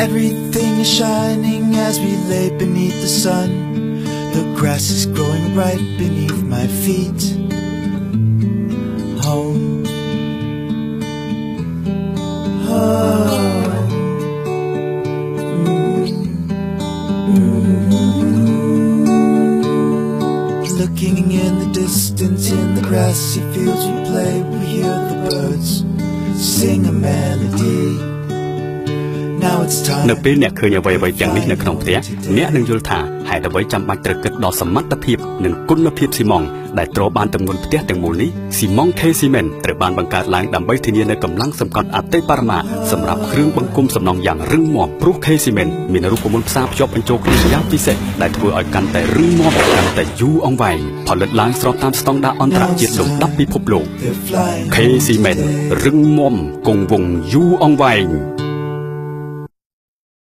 Everything is shining as we lay beneath the sun. The grass is growing right beneath my feet. Home. Looking in the distance, in the grassy fields we play, we hear the birds sing a melody. Now it's time. នៅពេលអ្នកឃើញអ្វីៗទាំងនេះនៅក្នុងផ្ទះអ្នកនឹងយល់ថាហេតុអ្វីចាំបាច់ត្រូវគិតដល់សមត្ថភាពនិងគុណភាពស៊ីម៉ង់ដែលត្រូវបានទម្ងន់ផ្ទះទាំងមូលនេះស៊ីម៉ង់ K Cement ត្រូវបានបង្កើតឡើងដើម្បីធានានូវកម្លាំងសម្គាត់អតិបរមាសម្រាប់គ្រឿងបង្គុំសំណង់យ៉ាងរឹងមាំព្រោះ K Cement មានរូបមន្តផ្សារភ្ជាប់បញ្ចូលគ្នាយ៉ាងពិសេសដែលធ្វើឲ្យកាន់តែរឹងមាំកាន់តែយូរអង្វែងផលិតឡើងស្របតាមស្តង់ដារអន្តរជាតិលំដាប់ពិភពលោក K Cement រឹងមាំគង់វង្សយូរអង្វែង